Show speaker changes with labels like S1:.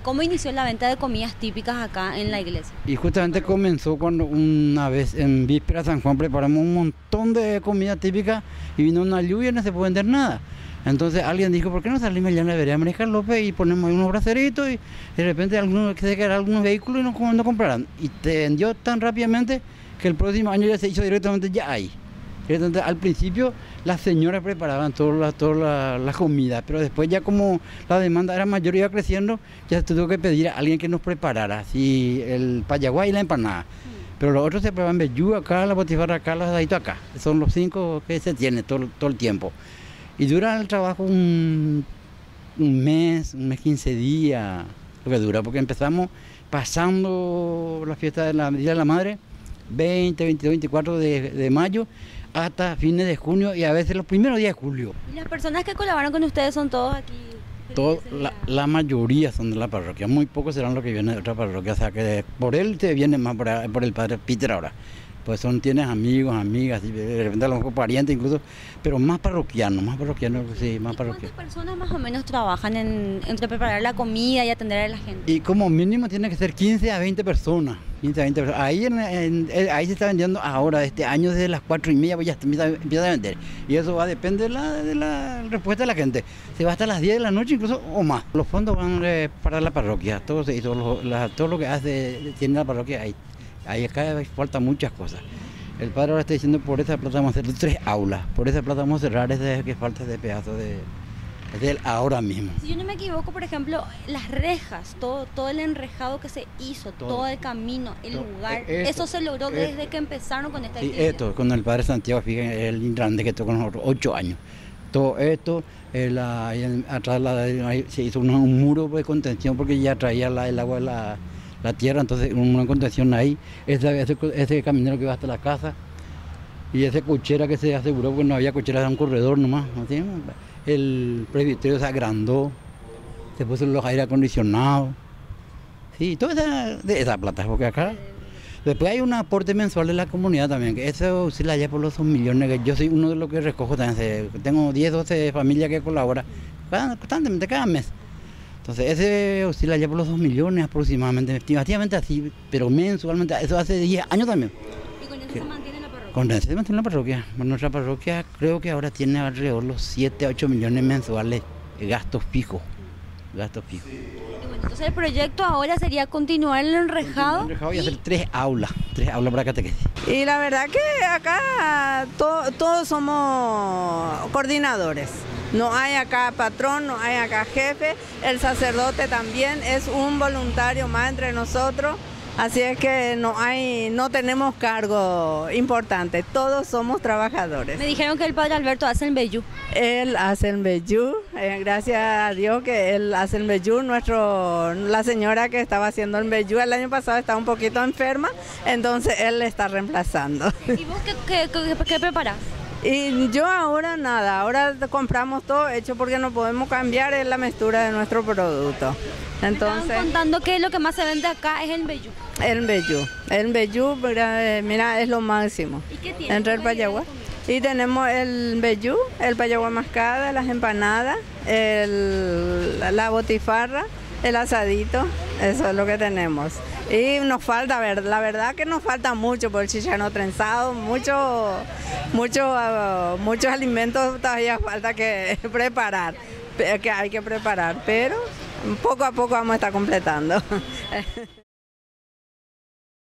S1: ¿Cómo inició la venta de comidas típicas acá en la iglesia?
S2: Y justamente comenzó cuando una vez en víspera de San Juan preparamos un montón de comida típica y vino una lluvia y no se puede vender nada. Entonces alguien dijo, ¿por qué no salimos allá en la vereda Mariscal López y ponemos ahí unos braceritos y de repente se quedaron algunos vehículos y no comprarán? Y te vendió tan rápidamente que el próximo año ya se hizo directamente ya ahí. Entonces, al principio las señoras preparaban todas las comidas, pero después ya como la demanda era mayor y iba creciendo, ya se tuvo que pedir a alguien que nos preparara, así el payaguá y la empanada. Pero los otros se preparaban vellú acá, la botifarra acá, los asaditos acá. Son los 5 que se tiene todo el tiempo. Y dura el trabajo un mes 15 días, lo que dura, porque empezamos pasando la fiesta de la Día de la Madre, 20, 22, 24 de mayo, hasta fines de junio y a veces los primeros días de julio.
S1: ¿Y las personas que colaboran con ustedes son todos aquí?
S2: La mayoría son de la parroquia, muy pocos serán los que vienen de otra parroquia, o sea que por él te vienen más por el padre Peter ahora. Pues tienes amigos, amigas, y de repente a lo mejor parientes incluso, pero más parroquianos, sí, más parroquianos.
S1: ¿Cuántas personas más o menos trabajan entre preparar la comida y atender a la gente?
S2: Y como mínimo tiene que ser 15 a 20 personas. 15 a 20 personas. Ahí se está vendiendo ahora, este año desde las 4:30 pues ya empieza a vender. Y eso depende de la respuesta de la gente. Se va hasta las 10 de la noche incluso o más. Los fondos van para la parroquia, todo lo que tiene la parroquia ahí. Ahí acá falta muchas cosas. El padre ahora está diciendo, por esa plata vamos a hacer 3 aulas, por esa plata vamos a cerrar ese que falta de pedazo de él ahora mismo.
S1: Si yo no me equivoco, por ejemplo, las rejas, todo el enrejado que se hizo, todo el camino, el lugar, eso se logró desde que empezaron con esta iglesia.
S2: Esto, con el padre Santiago, fíjense, el grande que estuvo con nosotros, 8 años. Todo esto, atrás se hizo un muro de contención porque ya traía el agua de la tierra, entonces una contención ahí, ese caminero que va hasta la casa y esa cochera que se aseguró porque no había cochera, era un corredor nomás, ¿sí? El presbiterio se agrandó, se puso los aire acondicionados, sí, toda esa plata, porque acá después hay un aporte mensual de la comunidad también, que eso sí la lleva por los 2 millones, que yo soy uno de los que recojo también, tengo 10, 12 familias que colaboran constantemente cada mes. Entonces ese oscila ya por los 2 millones aproximadamente, estimativamente así, pero mensualmente, eso hace 10 años también.
S1: ¿Y con eso se mantiene la parroquia?
S2: Con eso se mantiene la parroquia. Nuestra parroquia creo que ahora tiene alrededor de los 7 a 8 millones mensuales de gastos fijos. Gastos fijos.
S1: Y bueno, entonces el proyecto ahora sería continuar el enrejado.
S2: Y hacer 3 aulas para catequesis.
S3: Y la verdad que acá todos somos coordinadores. No hay acá patrón, no hay acá jefe, el sacerdote también es un voluntario más entre nosotros, así es que no tenemos cargo importante, todos somos trabajadores.
S1: Me dijeron que el padre Alberto hace el vellú.
S3: Él hace el vellú, gracias a Dios que él hace el vellú. La señora que estaba haciendo el vellú el año pasado estaba un poquito enferma, entonces él le está reemplazando.
S1: ¿Y vos qué preparás?
S3: Y yo ahora nada, ahora compramos todo hecho porque no podemos cambiar la mezcla de nuestro producto. Entonces,
S1: me estaban contando que lo que más se vende acá es el vellú.
S3: El vellú, mira, es lo máximo.
S1: ¿Y qué tiene?
S3: Entre el payaguá. Y tenemos el vellú, el payaguá mascada, las empanadas, la botifarra, el asadito, eso es lo que tenemos. Y nos falta, la verdad que nos falta mucho por el chicharrón trenzado, muchos alimentos todavía falta que preparar, que hay que preparar, pero poco a poco vamos a estar completando.